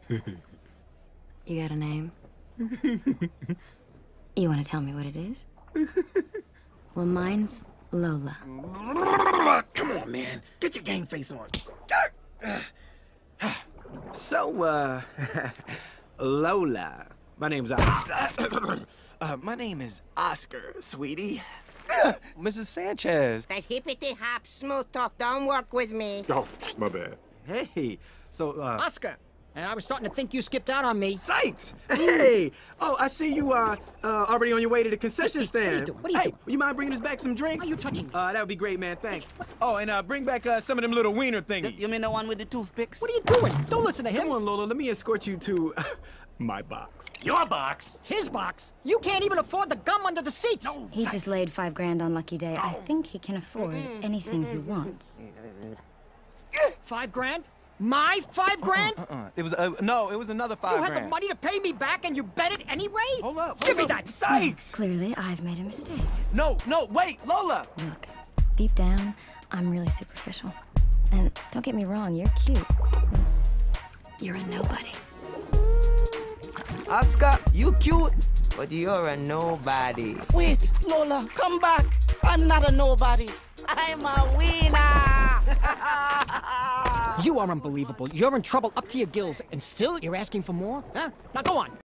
You got a name? You want to tell me what it is? Well, mine's Lola. Come on, man. Get your game face on. So, Lola. My name's my name is Oscar, sweetie. Mrs. Sanchez. That hippity-hop smooth talk don't work with me. Oh, my bad. Hey, so, Oscar, and I was starting to think you skipped out on me. Sykes! Hey! Oh, I see you are already on your way to the concession stand. What are you doing? You mind bringing us back some drinks? Why are you touching me? That would be great, man. Thanks. Oh, and bring back some of them little wiener thingies. You mean the one with the toothpicks? What are you doing? Don't listen to him. Come on, Lola. Let me escort you to my box. Your box? His box? You can't even afford the gum under the seats. No, He just laid $5 grand on Lucky Day. I think he can afford anything he wants. $5 grand? My $5 grand? It was no, it was another $5 You had grand. the money to pay me back and you bet it anyway? Hold up. Give me that. Sykes! Clearly, I've made a mistake. No, wait, Lola. Look, deep down, I'm really superficial. And don't get me wrong, you're cute. But you're a nobody. Oscar, you cute, but you're a nobody. Wait, Lola, come back. I'm not a nobody. I'm a winner. You are unbelievable. You're in trouble up to your gills, and still you're asking for more? Huh? Now go on.